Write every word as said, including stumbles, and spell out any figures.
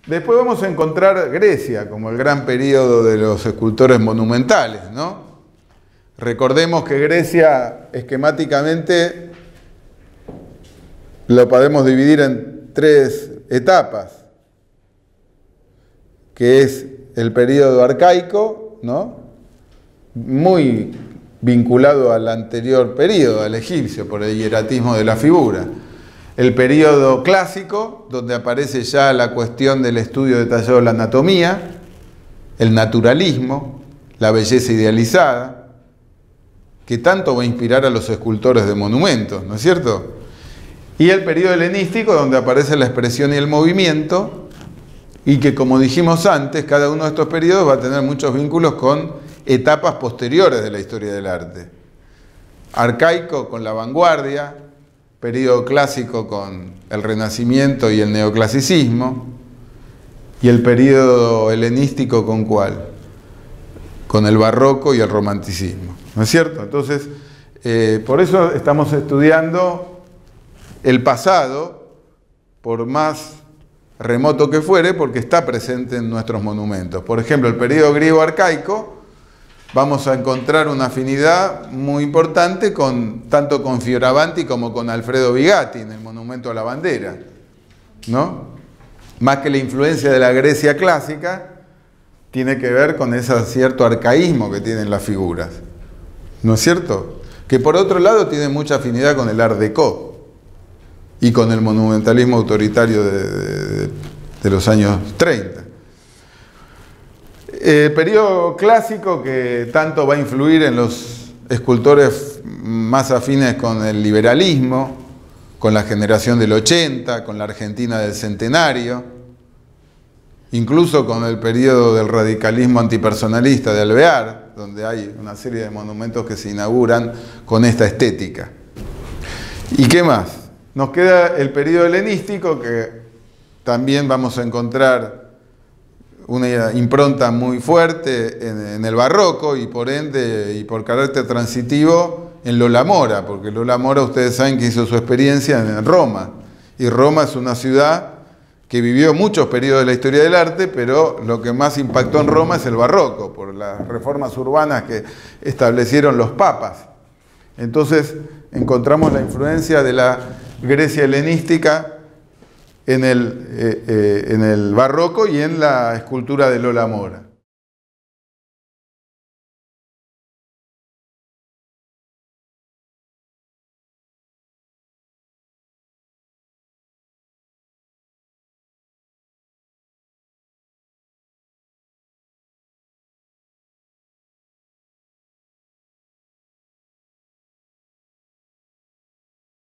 Después vamos a encontrar Grecia como el gran periodo de los escultores monumentales, ¿no? Recordemos que Grecia esquemáticamente lo podemos dividir en tres etapas, que es el periodo arcaico, ¿no? Muy vinculado al anterior periodo, al egipcio, por el hieratismo de la figura. El periodo clásico, donde aparece ya la cuestión del estudio detallado de la anatomía, el naturalismo, la belleza idealizada, que tanto va a inspirar a los escultores de monumentos, ¿no es cierto? Y el periodo helenístico, donde aparece la expresión y el movimiento, y que, como dijimos antes, cada uno de estos periodos va a tener muchos vínculos con etapas posteriores de la historia del arte. Arcaico con la vanguardia, periodo clásico con el Renacimiento y el neoclasicismo, y el periodo helenístico con ¿cuál? Con el barroco y el romanticismo, ¿no es cierto? Entonces, eh, por eso estamos estudiando el pasado, por más remoto que fuere, porque está presente en nuestros monumentos. Por ejemplo, el periodo griego arcaico, vamos a encontrar una afinidad muy importante con, tanto con Fioravanti como con Alfredo Bigatti en el monumento a la bandera, ¿no? Más que la influencia de la Grecia clásica, tiene que ver con ese cierto arcaísmo que tienen las figuras, ¿no es cierto? Que por otro lado tiene mucha afinidad con el Art Deco y con el monumentalismo autoritario de, de, de los años treinta. El periodo clásico, que tanto va a influir en los escultores más afines con el liberalismo, con la generación del ochenta, con la Argentina del centenario, incluso con el periodo del radicalismo antipersonalista de Alvear, donde hay una serie de monumentos que se inauguran con esta estética. ¿Y qué más? Nos queda el periodo helenístico, que también vamos a encontrar una impronta muy fuerte en, en el barroco y por ende y por carácter transitivo en Lola Mora, porque Lola Mora ustedes saben que hizo su experiencia en Roma, y Roma es una ciudad que vivió muchos periodos de la historia del arte, pero lo que más impactó en Roma es el barroco, por las reformas urbanas que establecieron los papas. Entonces encontramos la influencia de la Grecia helenística en el, eh, eh, en el barroco y en la escultura de Lola Mora.